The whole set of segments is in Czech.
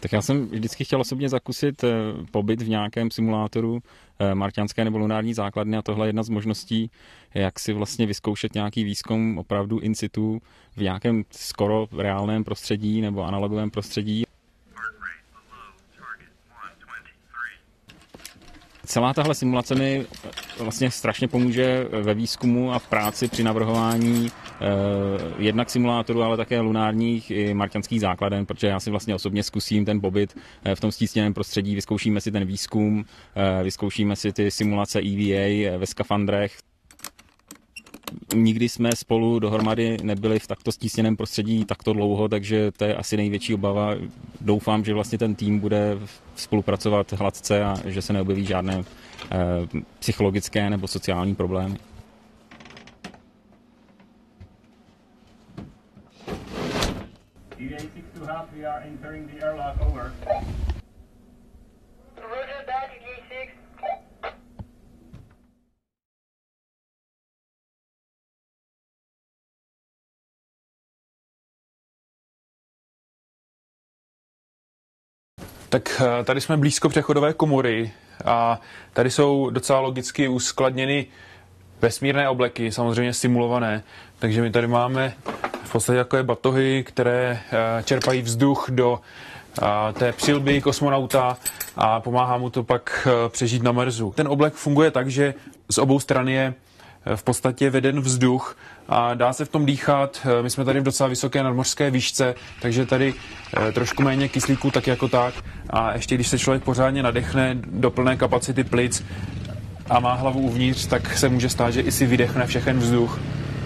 Tak já jsem vždycky chtěl osobně zakusit pobyt v nějakém simulátoru marťanské nebo lunární základny a tohle je jedna z možností, jak si vlastně vyzkoušet nějaký výzkum opravdu in situ v nějakém skoro reálném prostředí nebo analogovém prostředí. Celá tahle simulace mi vlastně strašně pomůže ve výzkumu a v práci při navrhování jednak simulátorů, ale také lunárních i marťanských základen, protože já si vlastně osobně zkusím ten pobyt v tom stísněném prostředí, vyzkoušíme si ten výzkum, vyzkoušíme si ty simulace EVA ve skafandrech. Nikdy jsme spolu dohromady nebyli v takto stísněném prostředí takto dlouho, takže to je asi největší obava. Doufám, že vlastně ten tým bude spolupracovat hladce a že se neobjeví žádné psychologické nebo sociální problémy. Tak tady jsme blízko přechodové komory a tady jsou docela logicky uskladněny vesmírné obleky, samozřejmě simulované. Takže my tady máme v podstatě takové batohy, které čerpají vzduch do té přilby kosmonauta a pomáhá mu to pak přežít na Marsu. Ten oblek funguje tak, že z obou stran je v podstatě veden vzduch a dá se v tom dýchat. My jsme tady v docela vysoké nadmořské výšce, takže tady trošku méně kyslíku tak jako tak. A ještě když se člověk pořádně nadechne do plné kapacity plic a má hlavu uvnitř, tak se může stát, že i si vydechne všechen vzduch.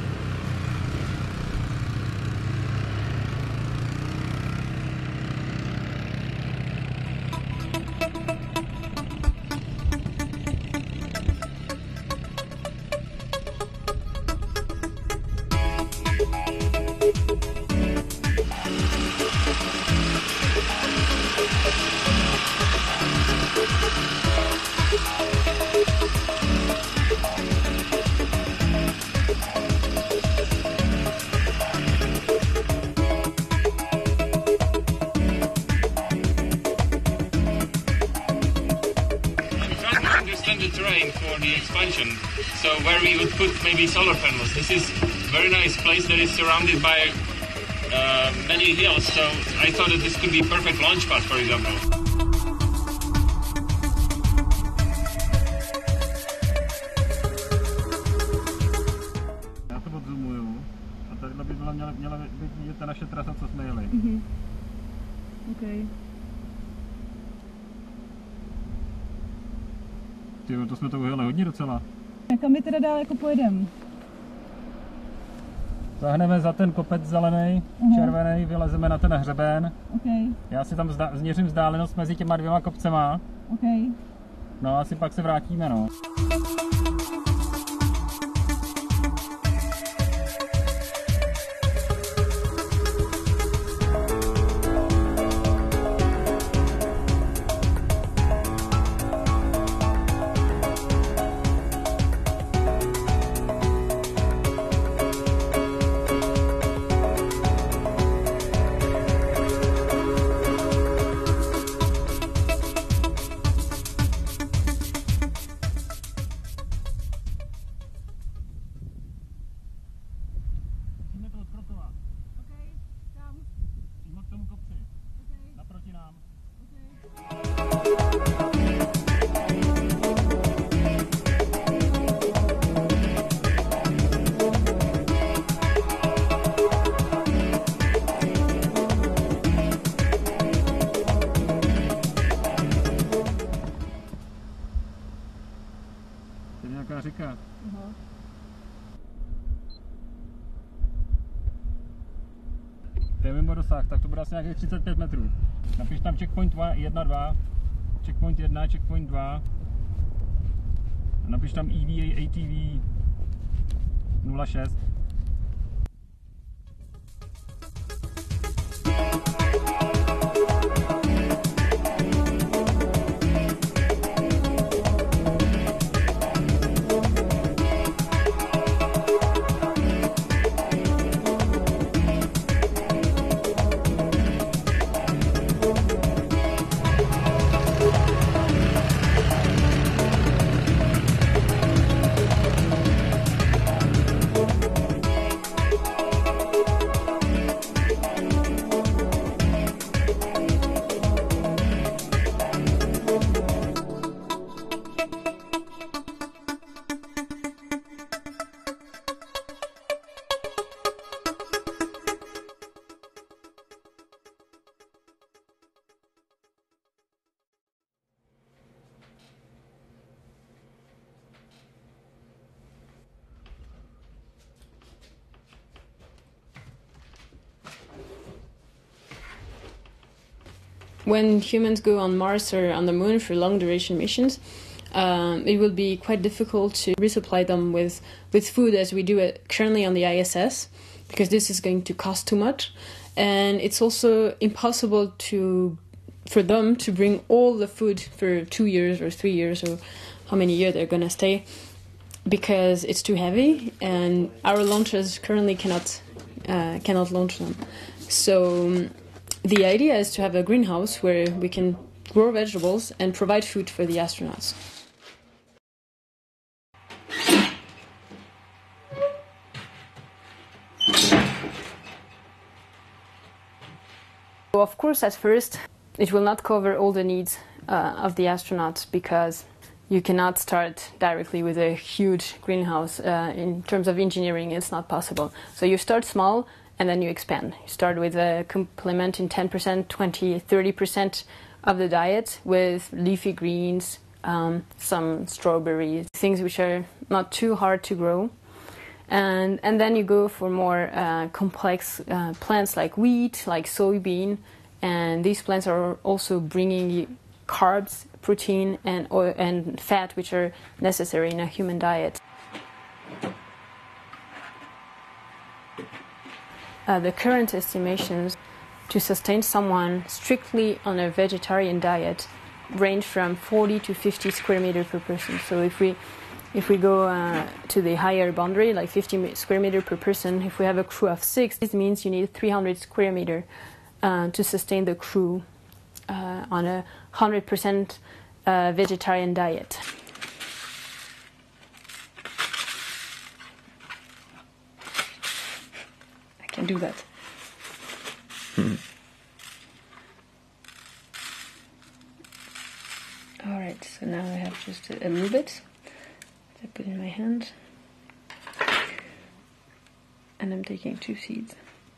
The terrain for the expansion, so where we would put maybe solar panels. This is a very nice place that is surrounded by many hills, so I thought that this could be a perfect launch pad, for example. Já to odzoomuju a tady by měla být vidět ta naše trasa, co jsme jeli. Okay. Tyjo, to jsme to ujeli hodně docela. A kam my teda dál jako pojedeme? Zahneme za ten kopec zelený, červený, vylezeme na ten hřeben. Okay. Já si tam změřím vzdálenost mezi těma dvěma kopcema. Okay. No a asi pak se vrátíme, no. To je nějaká řeka. To je mimo dosah, tak to bude asi nějakých 35 metrů. Napiš tam checkpoint 1, 2, checkpoint 1, checkpoint 2. A napiš tam EVA ATV 06. when humans go on Mars or on the Moon for long duration missions, it will be quite difficult to resupply them with food as we do it currently on the ISS, because this is going to cost too much. And it's also impossible for them to bring all the food for 2 years or 3 years or how many years they're going to stay, because it's too heavy and our launchers currently cannot launch them. So the idea is to have a greenhouse where we can grow vegetables and provide food for the astronauts. So of course, at first, it will not cover all the needs of the astronauts, because you cannot start directly with a huge greenhouse. In terms of engineering, it's not possible. So you start small and then you expand. You start with a complement in 10%, 20%, 30% of the diet with leafy greens, some strawberries, things which are not too hard to grow. And then you go for more complex plants like wheat, like soybean, and these plants are also bringing you carbs, protein, and oil and fat, which are necessary in a human diet. The current estimations to sustain someone strictly on a vegetarian diet range from 40 to 50 square meters per person. So if we go to the higher boundary, like 50 square meters per person, if we have a crew of 6, this means you need 300 square meters to sustain the crew on a 100% vegetarian diet. I can do that. Alright, so now I have just a little bit. I put in my hand. And I'm taking 2 seeds.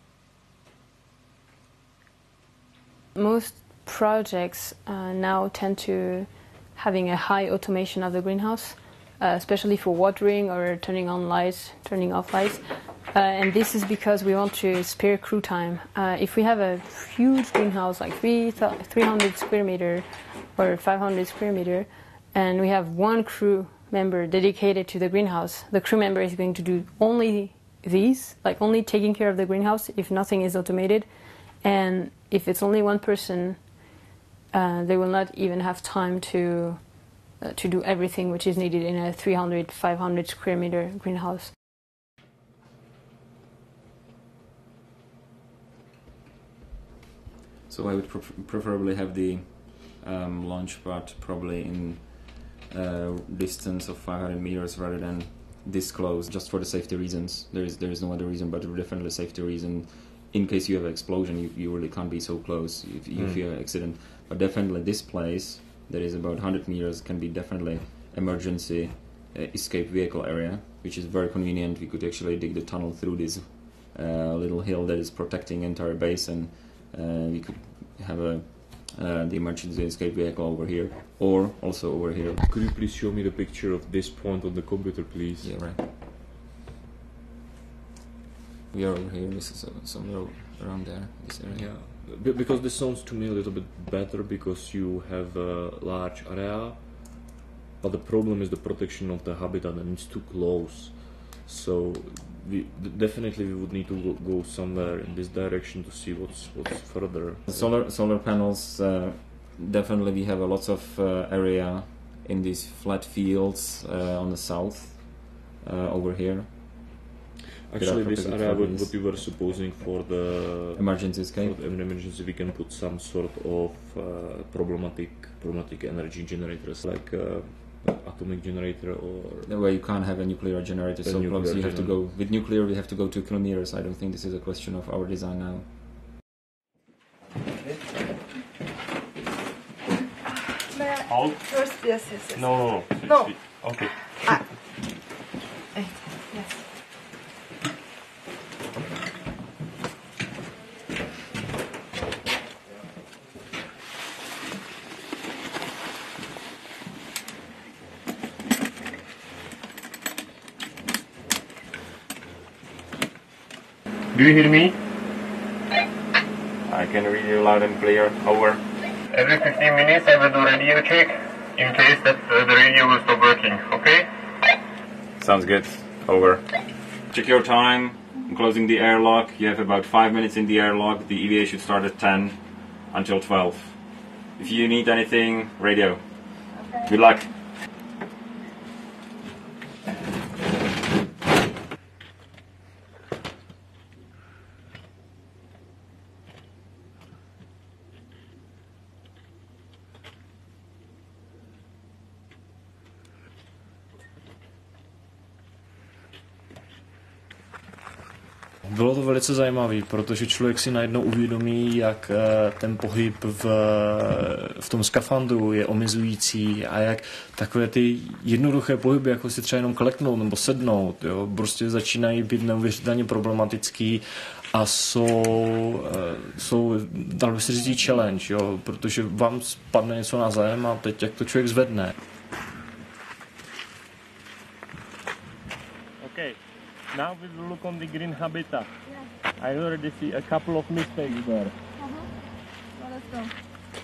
Most projects now tend to having a high automation of the greenhouse, especially for watering or turning on lights, turning off lights. And this is because we want to spare crew time. If we have a huge greenhouse like 300 square meter or 500 square meter, and we have one crew member dedicated to the greenhouse, the crew member is going to do only these, like only taking care of the greenhouse if nothing is automated. And if it's only one person, they will not even have time to do everything which is needed in a 300, 500 square meter greenhouse. So I would preferably have the launch pad probably in distance of 500 meters rather than this close, just for the safety reasons. There is no other reason, but definitely a safety reason. In case you have an explosion, you really can't be so close if you fear an accident. But definitely this place, that is about 100 meters, can be definitely emergency escape vehicle area, which is very convenient. We could actually dig the tunnel through this little hill that is protecting entire base, and we could have the emergency escape vehicle over here, or also over here. Could you please show me the picture of this point on the computer, please? Yeah, right. We are over here. This is somewhere around there, this area. Yeah, because this sounds to me a little bit better because you have a large area, but the problem is the protection of the habitat, and it's too close. So definitely we would need to go somewhere in this direction to see what's further. Solar panels. Definitely, we have a lots of area in these flat fields on the south over here. Actually, this area, what you were supposing for the emergency escape, for the emergency, we can put some sort of problematic energy generators, like atomic generator, or where you can't have a nuclear generator so close. You have to go with nuclear. We have to go 2 kilometers. I don't think this is a question of our design now. Hold. First, yes. No. Okay. Yes. Do you hear me? I can read you loud and clear. Over. Every 15 minutes I will do radio check in case that the radio will stop working, okay? Sounds good. Over. Check your time. I'm closing the airlock. You have about 5 minutes in the airlock. The EVA should start at 10 until 12. If you need anything, radio. Okay. Good luck. Bylo to velice zajímavé, protože člověk si najednou uvědomí, jak ten pohyb v tom skafandru je omezující a jak takové ty jednoduché pohyby, jako si třeba jenom kleknout nebo sednout, jo, prostě začínají být neuvěřitelně problematický a jsou dalo by se říct, challenge, jo, protože vám spadne něco na zem a teď jak to člověk zvedne. Okay. Now we will look on the green habitat. Yeah. I already see a couple of mistakes there. Well, let's go.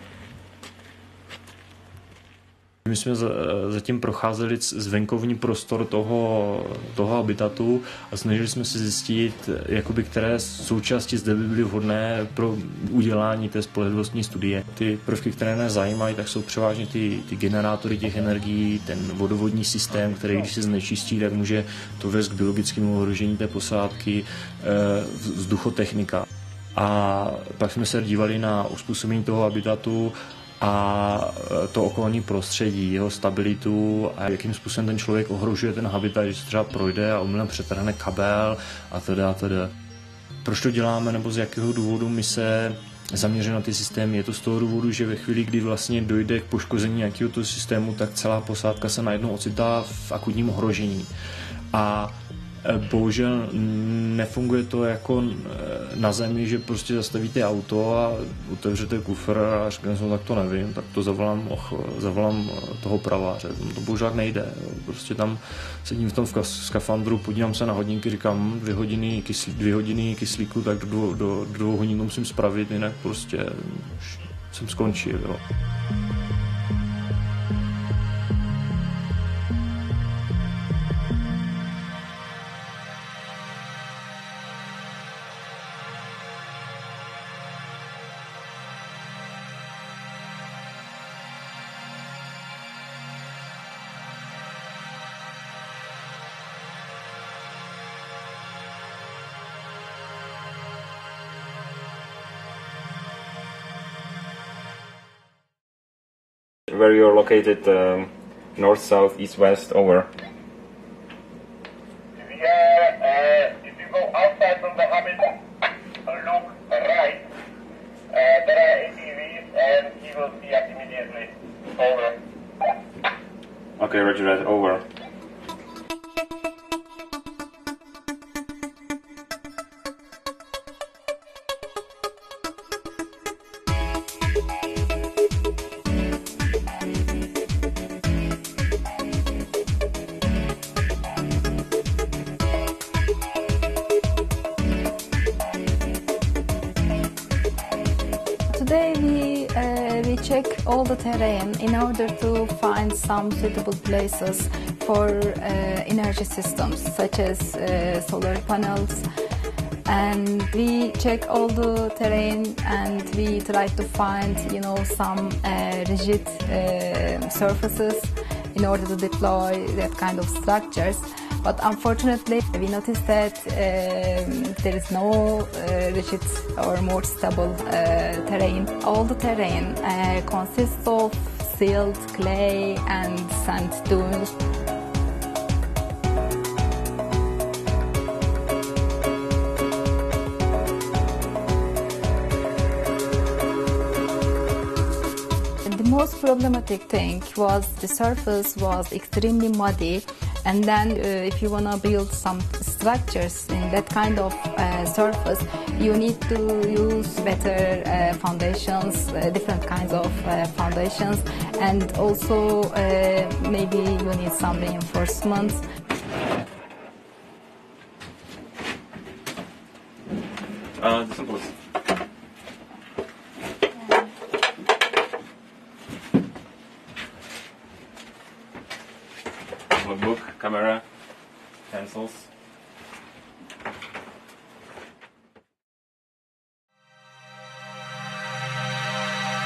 My jsme zatím procházeli zvenkovní prostor toho habitatu a snažili jsme se zjistit, jakoby, které součásti zde by byly vhodné pro udělání té spolehlivostní studie. Ty prvky, které nás zajímají, tak jsou převážně ty generátory těch energií, ten vodovodní systém, který když se znečistí, tak může to vést k biologickému ohrožení té posádky, vzduchotechnika. A pak jsme se dívali na uspůsobení toho habitatu a to okolní prostředí, jeho stabilitu a jakým způsobem ten člověk ohrožuje ten habitat, když se třeba projde a omylem přetrhne kabel a teda. Proč to děláme, nebo z jakého důvodu my se zaměříme na ty systémy? Je to z toho důvodu, že ve chvíli, kdy vlastně dojde k poškození nějakého toho systému, tak celá posádka se najednou ocitá v akutním ohrožení. A bohužel nefunguje to jako na zemi, že prostě zastavíte auto a otevřete kufr a řeknete, tak to nevím, tak to zavolám toho praváře. To bohužel nejde. Prostě tam sedím v tom skafandru, podívám se na hodinky, říkám 2 hodiny kyslíku, tak do 2 hodin to musím spravit, jinak prostě jsem skončil. Jo. Where you're located, north, south, east, west, over. If you go outside from the habitat, look right, there are ATVs and he will see us immediately. Over. Okay, roger that, over. Today we check all the terrain in order to find some suitable places for energy systems such as solar panels, and we check all the terrain and we try to find some rigid surfaces in order to deploy that kind of structures. But unfortunately, we noticed that there is no rigid or more stable terrain. All the terrain consists of silt, clay and sand dunes. The most problematic thing was the surface was extremely muddy, and then if you want to build some structures in that kind of surface, you need to use better foundations, different kinds of foundations, and also maybe you need some reinforcements.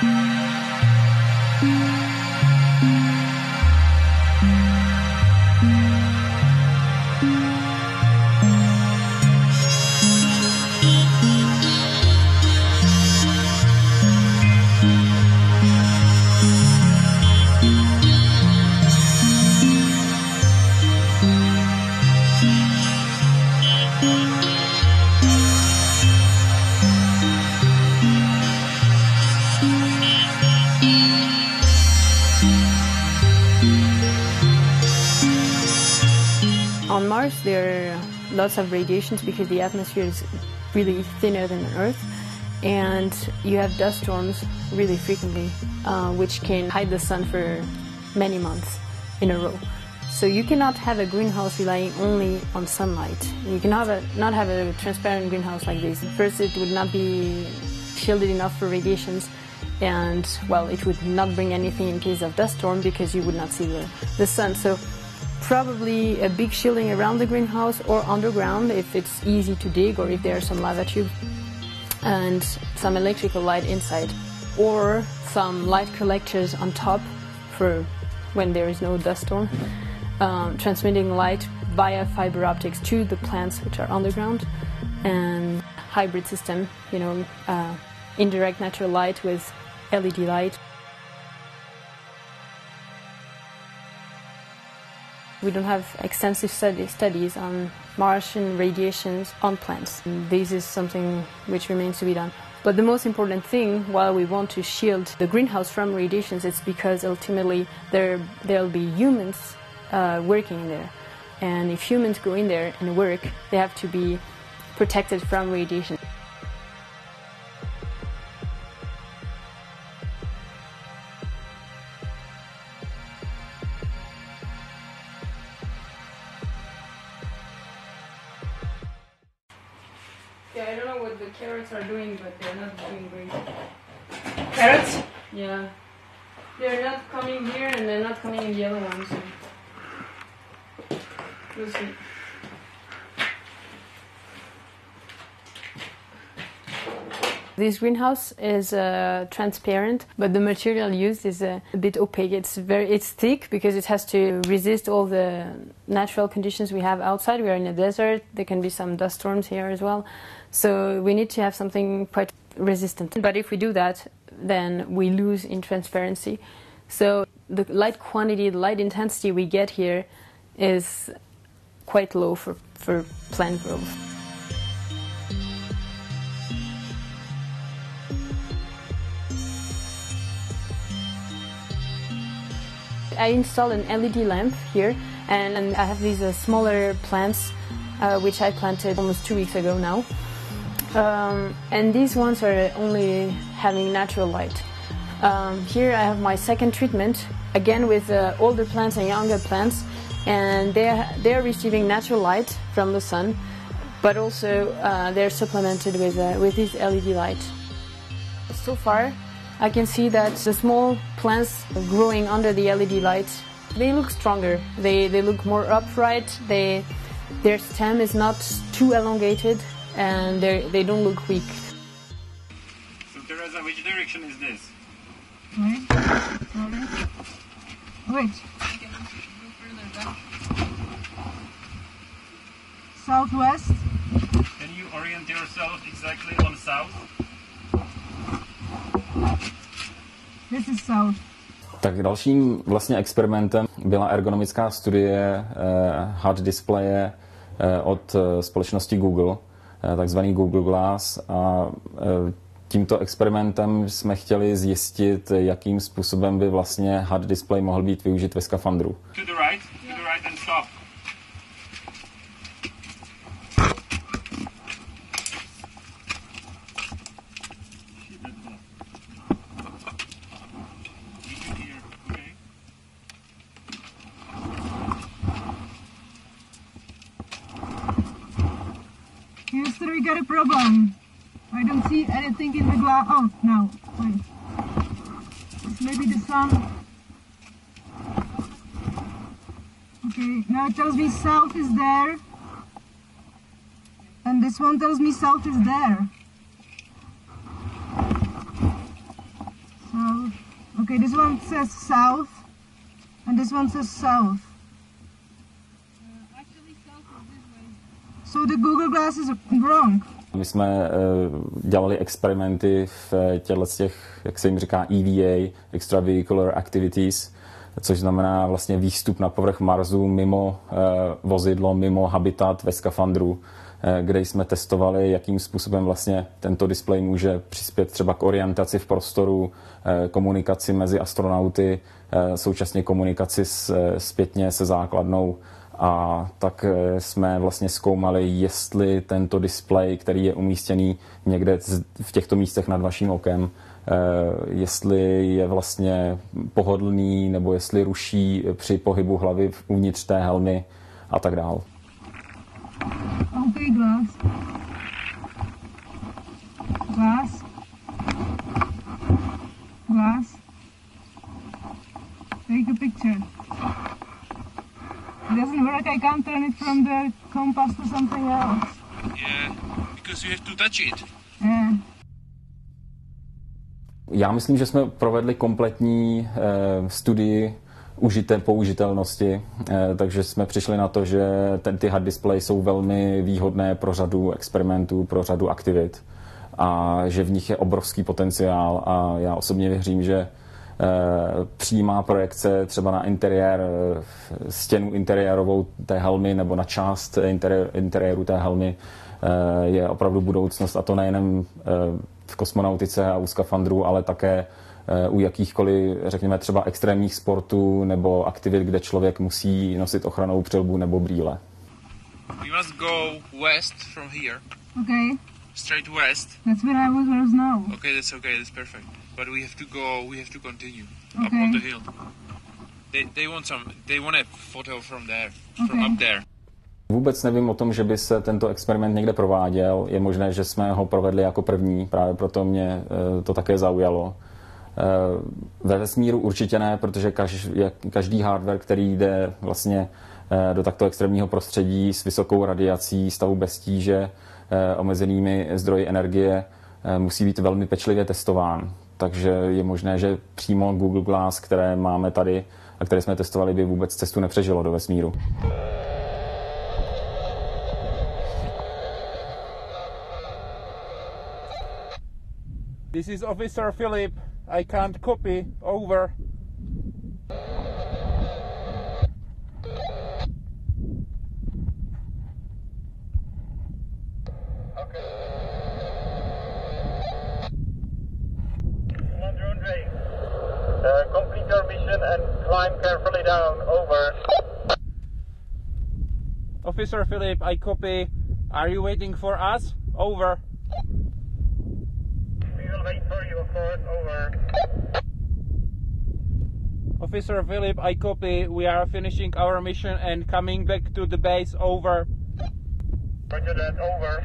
On Mars, there are lots of radiations because the atmosphere is really thinner than Earth, and you have dust storms really frequently, which can hide the sun for many months in a row. So you cannot have a greenhouse relying only on sunlight. You cannot have a transparent greenhouse like this. First, it would not be shielded enough for radiations, and well, it would not bring anything in case of dust storm because you would not see the sun. So probably a big shielding around the greenhouse or underground if it's easy to dig or if there are some lava tubes, and some electrical light inside, or some light collectors on top for when there is no dust storm, transmitting light via fiber optics to the plants which are underground, and hybrid system, indirect natural light with LED light. We don't have extensive studies on Martian radiations on plants. This is something which remains to be done. But the most important thing, while we want to shield the greenhouse from radiations, it's because ultimately there'll be humans working in there. And if humans go in there and work, they have to be protected from radiation. Yeah, I don't know what the carrots are doing, but they're not doing great. Carrots? Yeah. They're not coming here and they're not coming in the other ones. So we'll see. This greenhouse is transparent, but the material used is a bit opaque. It's thick because it has to resist all the natural conditions we have outside. We are in a desert. There can be some dust storms here as well. So we need to have something quite resistant. But if we do that, then we lose in transparency. So the light quantity, the light intensity we get here is quite low for plant growth. I installed an LED lamp here, and I have these smaller plants which I planted almost 2 weeks ago now. And these ones are only having natural light. Here I have my second treatment, again with older plants and younger plants, and they're receiving natural light from the sun, but also they're supplemented with this LED light. So far, I can see that the small plants growing under the LED light, they look stronger. They look more upright. Their stem is not too elongated, and they don't look weak. So Tereza, which direction is this? Wait. Wait. Southwest. Can you orient yourself exactly on south? This is south. Tak dalším vlastně experimentem byla ergonomická studie HUD displeje od společnosti Google, takzvaný Google Glass, a tímto experimentem jsme chtěli zjistit, jakým způsobem by vlastně HUD display mohl být využit ve skafandru. To the right and stop. Houston, we got a problem. I don't see anything in the glass. Oh, no. Wait. It's maybe the sun. Okay, now it tells me south is there. And this one tells me south is there. So Okay, this one says south, and this one says south. Actually, south is this way. So the Google Glass is wrong. My jsme dělali experimenty v těch, jak se jim říká, EVA, Extravehicular Activities, což znamená vlastně výstup na povrch Marsu mimo vozidlo, mimo habitat ve skafandru, kde jsme testovali, jakým způsobem vlastně tento displej může přispět třeba k orientaci v prostoru, komunikaci mezi astronauty, současně komunikaci zpětně se základnou. A tak jsme vlastně zkoumali, jestli tento displej, který je umístěný někde v těchto místech nad vaším okem, jestli je vlastně pohodlný, nebo jestli ruší při pohybu hlavy uvnitř té helmy a tak dál. Okay, glass. Glass. Glass. Take a picture. It doesn't work, I can't turn it from the compass to something else. Yeah, because you have to touch it. Yeah. Já myslím, že jsme provedli kompletní studii použitelnosti, takže jsme přišli na to, že ty hard display jsou velmi výhodné pro řadu experimentů, pro řadu aktivit a že v nich je obrovský potenciál a já osobně věřím, že přímá projekce třeba na interiér, stěnu interiérovou té helmy nebo na část interiéru té helmy je opravdu budoucnost, a to nejenom v kosmonautice a u skafandrů, ale také u jakýchkoliv, řekněme, třeba extrémních sportů nebo aktivit, kde člověk musí nosit ochrannou přilbu nebo brýle. We must go west from here. Okay, Straight west. that's where I was now. Okay, that's perfect. But we have to continue up Okay. on the hill. They want a photo from there, from up there. Vůbec nevím o tom, že by se tento experiment někde prováděl. Je možné, že jsme ho provedli jako první, právě proto mě to také zaujalo. Ve vesmíru určitě ne, protože každý hardware, který jde vlastně do takto extrémního prostředí s vysokou radiací, stavu bez tíže, omezenými zdroji energie, musí být velmi pečlivě testován. Takže je možné, že přímo Google Glass, které máme tady a které jsme testovali, by vůbec cestu nepřežilo do vesmíru. This is Officer Philip. I can't copy. Over. Complete your mission and climb carefully down. Over. Officer Philip, I copy. Are you waiting for us? Over. We will wait for you, of course. Over. Officer Philip, I copy. We are finishing our mission and coming back to the base. Over. Roger that. Over.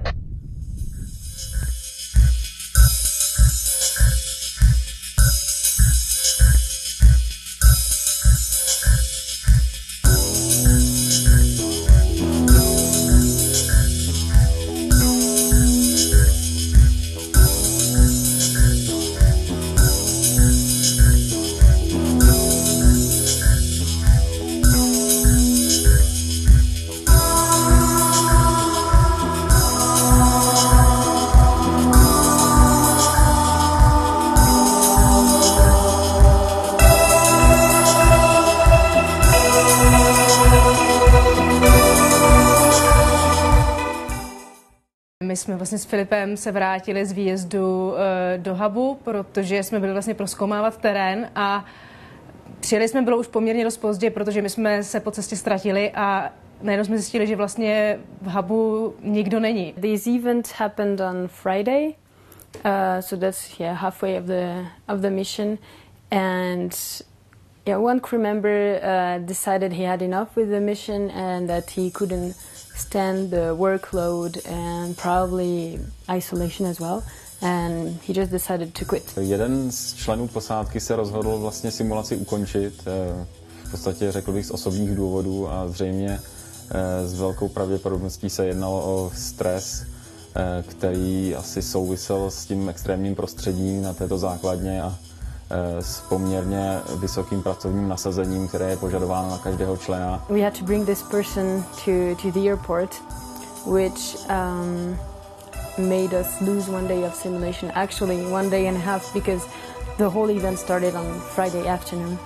My jsme vlastně s Filipem se vrátili z výjezdu do hubu, protože jsme byli vlastně prozkoumávat terén a přijeli jsme, bylo už poměrně dost pozdě, protože my jsme se po cestě ztratili a najednou jsme zjistili, že vlastně v hubu nikdo není. This event happened on Friday, so that's halfway of the mission, and one crew member decided he had enough with the mission and that he couldn't stand the workload and probably isolation as well, and he just decided to quit. Jeden z členů posádky se rozhodl vlastně simulaci ukončit, v podstatě řekl bych z osobních důvodů a zřejmě s velkou pravděpodobností se jednalo o stres, který asi souvisel s tím extrémním prostředím na této základně a s poměrně vysokým pracovním nasazením, které je požadováno na každého člena. We had to bring this person to the airport, which made us lose 1 day of simulation. Actually, 1 day and a half, because the whole event started on Friday afternoon.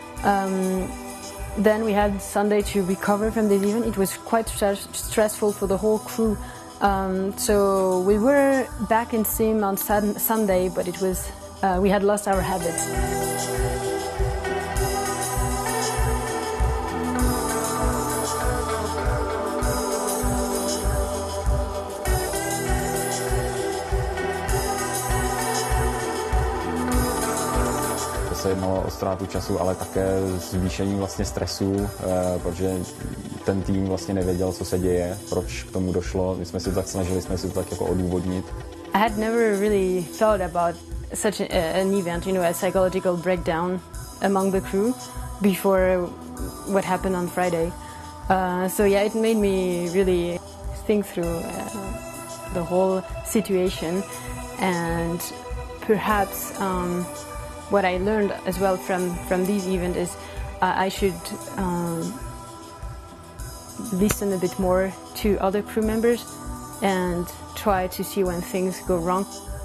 Then we had Sunday to recover from this event. It was quite stressful for the whole crew. So we were back in sim on Sunday, but it was we had lost our habits. Se jednalo o ztrátu času, ale také zvýšení vlastně stresu, protože ten tým vlastně nevěděl, co se děje, proč k tomu došlo. My jsme si to tak snažili, jsme si to tak jako odůvodnit. I had never really thought about such an event, you know, a psychological breakdown among the crew before what happened on Friday. So yeah, it made me really think through the whole situation, and perhaps what I learned as well from this event is I should listen a bit more to other crew members and try to see when things go wrong.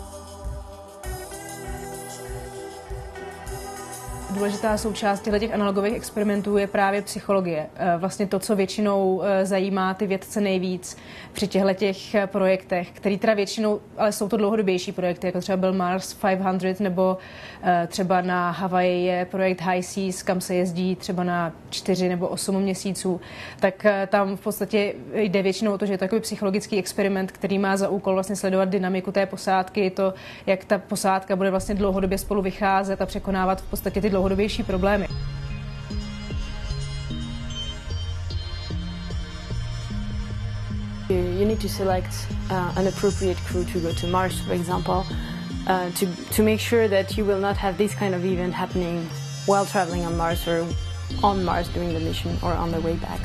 Důležitá součást těch analogových experimentů je právě psychologie. Vlastně to, co většinou zajímá ty vědce nejvíc při těch projektech, který teda většinou, ale jsou to dlouhodobější projekty, jako třeba byl Mars 500, nebo třeba na Havaji je projekt High Seas, kam se jezdí třeba na 4 nebo 8 měsíců, tak tam v podstatě jde většinou o to, že je to takový psychologický experiment, který má za úkol vlastně sledovat dynamiku té posádky, to, jak ta posádka bude vlastně dlouhodobě spolu vycházet a překonávat v podstatě ty dlouhodobější problémy. You need to select an appropriate crew to go to Mars, for example, to make sure that you will not have this kind of event happening while traveling on Mars or on Mars during the mission or on the way back.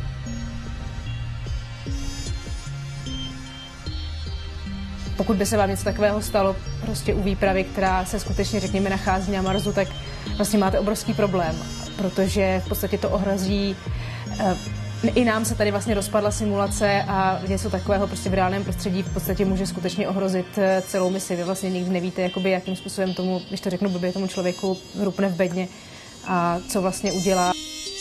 Pokud by se vám něco takového stalo prostě u výpravy, která se skutečně, řekněme, nachází na Marsu, tak vlastně máte obrovský problém, protože v podstatě to ohrozí. I nám se tady vlastně rozpadla simulace a něco takového prostě v reálném prostředí v podstatě může skutečně ohrozit celou misi. Vy vlastně nikdy nevíte, jakoby, jakým způsobem tomu, když to řeknu blbě, tomu člověku rupne v bedně a co vlastně udělá.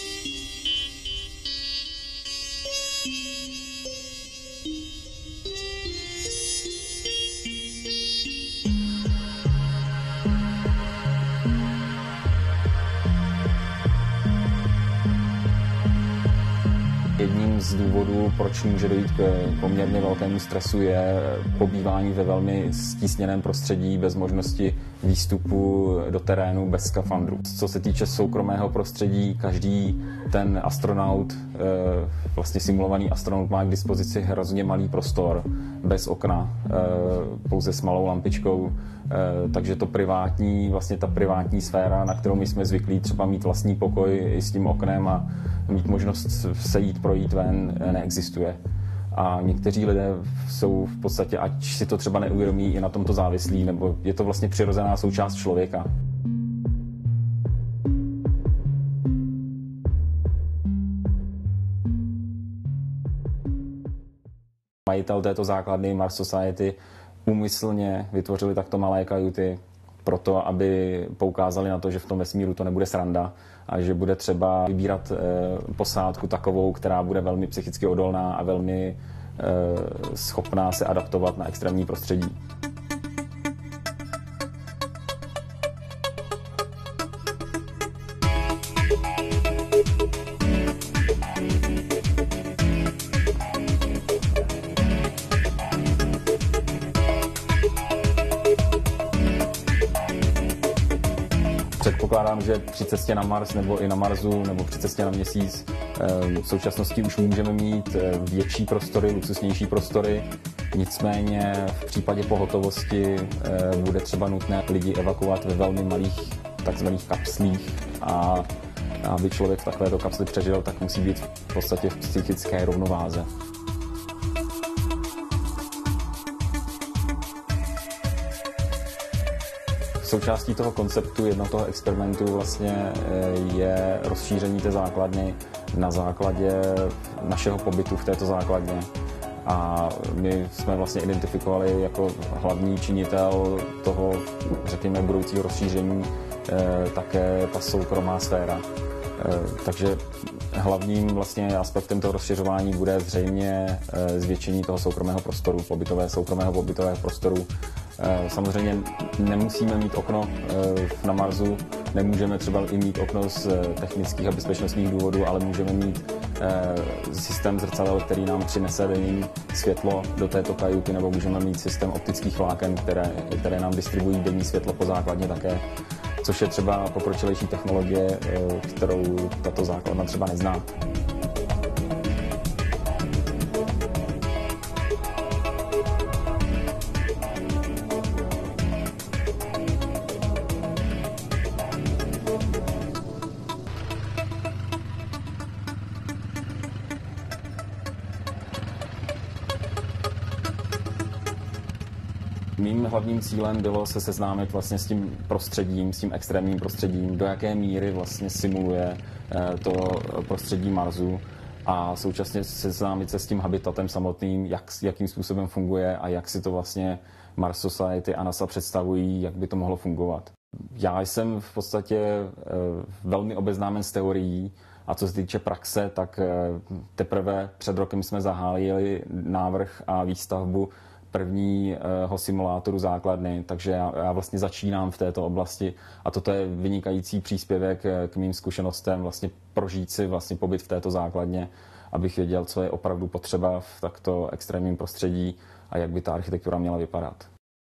Jedním z důvodů, proč může dojít k poměrně velkému stresu, je pobývání ve velmi stísněném prostředí bez možnosti výstupu do terénu bez skafandru. Co se týče soukromého prostředí, každý ten astronaut, vlastně simulovaný astronaut, má k dispozici hrozně malý prostor, bez okna, pouze s malou lampičkou, takže to privátní, vlastně ta privátní sféra, na kterou my jsme zvyklí třeba mít vlastní pokoj i s tím oknem a mít možnost se jít, projít ven, neexistuje. A někteří lidé jsou v podstatě, ať si to třeba neuvědomí, i na tomto závislí, nebo je to vlastně přirozená součást člověka. Majitel této základny Mars Society úmyslně vytvořili takto malé kajuty proto, aby poukázali na to, že v tom vesmíru to nebude sranda a že bude třeba vybírat posádku takovou, která bude velmi psychicky odolná a velmi schopná se adaptovat na extrémní prostředí. Předpokládám, že při cestě na Mars nebo i na Marsu nebo při cestě na Měsíc v současnosti už můžeme mít větší prostory, luxusnější prostory. Nicméně v případě pohotovosti bude třeba nutné lidi evakuovat ve velmi malých takzvaných kapslích a aby člověk v takovéto kapsli přežil, tak musí být v podstatě v psychické rovnováze. Součástí toho konceptu jednoho experimentu vlastně je rozšíření té základny na základě našeho pobytu v této základně. A my jsme vlastně identifikovali jako hlavní činitel toho, řekněme, budoucího rozšíření také ta soukromá sféra. Takže hlavním vlastně aspektem toho rozšiřování bude zřejmě zvětšení toho soukromého prostoru, soukromého pobytového prostoru. Samozřejmě nemusíme mít okno na Marsu, nemůžeme třeba i mít okno z technických a bezpečnostních důvodů, ale můžeme mít systém zrcadel, který nám přinese denní světlo do této kajuty, nebo můžeme mít systém optických vláken, které nám distribuují denní světlo po základně také, což je třeba pokročilejší technologie, kterou tato základna třeba nezná. Mým hlavním cílem bylo se seznámit vlastně s tím prostředím, s tím extrémním prostředím, do jaké míry vlastně simuluje to prostředí Marsu a současně seznámit se s tím habitatem samotným, jakým způsobem funguje a jak si to vlastně Mars Society a NASA představují, jak by to mohlo fungovat. Já jsem v podstatě velmi obeznámen s teorií a co se týče praxe, tak teprve před rokem jsme zahájili návrh a výstavbu prvního simulátoru základny, takže já vlastně začínám v této oblasti a toto je vynikající příspěvek k mým zkušenostem vlastně prožít si vlastně pobyt v této základně, abych věděl, co je opravdu potřeba v takto extrémním prostředí a jak by ta architektura měla vypadat.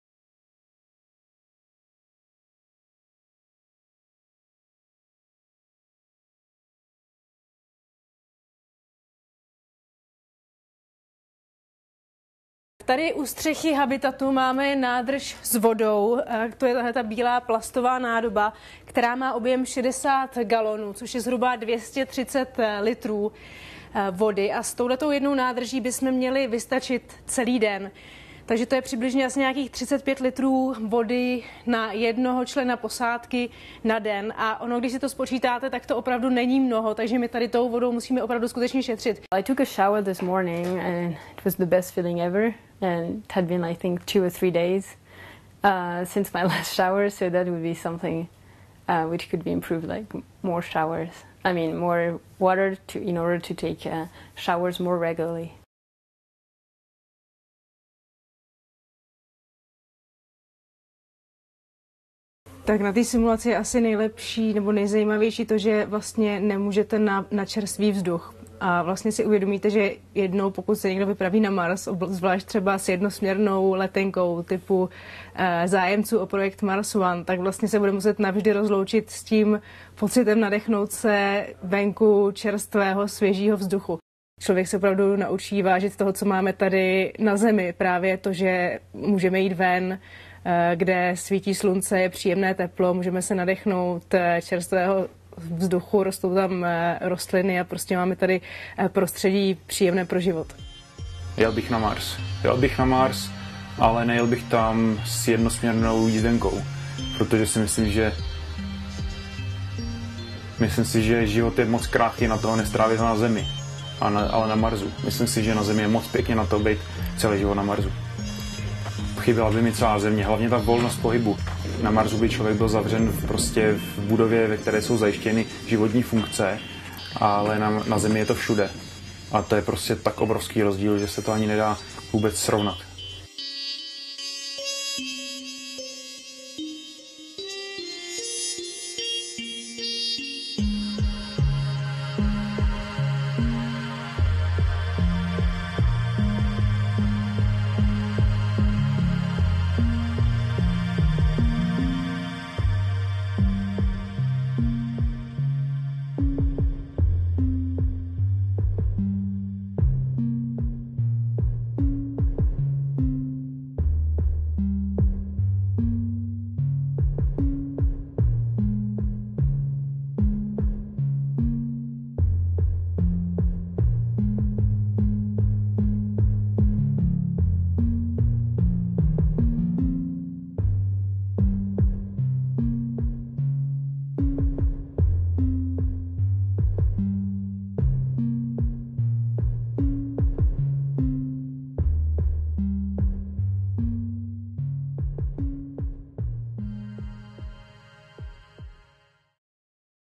Tady u střechy habitatu máme nádrž s vodou, to je tahle ta bílá plastová nádoba, která má objem 60 galonů, což je zhruba 230 litrů vody a s touhletou jednou nádrží bychom měli vystačit celý den. Takže to je přibližně asi nějakých 35 litrů vody na jednoho člena posádky na den. A ono, když si to spočítáte, tak to opravdu není mnoho, takže my tady tou vodou musíme opravdu skutečně šetřit. I took a shower this morning and it was the best feeling ever. And it had been, I think, 2 or 3 days since my last shower, so that would be something which could be improved, like more showers. I mean, more water in order to take showers more regularly. Tak na té simulaci je asi nejlepší nebo nejzajímavější to, že vlastně nemůžete na čerstvý vzduch. A vlastně si uvědomíte, že jednou, pokud se někdo vypraví na Mars, zvlášť třeba s jednosměrnou letenkou typu zájemců o projekt Mars One, tak vlastně se bude muset navždy rozloučit s tím pocitem nadechnout se venku čerstvého, svěžího vzduchu. Člověk se opravdu naučí vážit toho, co máme tady na Zemi. Právě to, že můžeme jít ven, kde svítí slunce, je příjemné teplo, můžeme se nadechnout čerstvého vzduchu, rostou tam rostliny a prostě máme tady prostředí příjemné pro život. Jel bych na Mars, ale nejel bych tam s jednosměrnou jízdenkou, protože si myslím, že život je moc krátký na toho nestrávit na Zemi, ale na Marsu. Myslím si, že na Zemi je moc pěkně na to být celý život na Marsu. Chyběla by mi celá Země, hlavně ta volnost pohybu. Na Marsu by člověk byl zavřen v budově, ve které jsou zajištěny životní funkce, ale na Zemi je to všude. A to je prostě tak obrovský rozdíl, že se to ani nedá vůbec srovnat.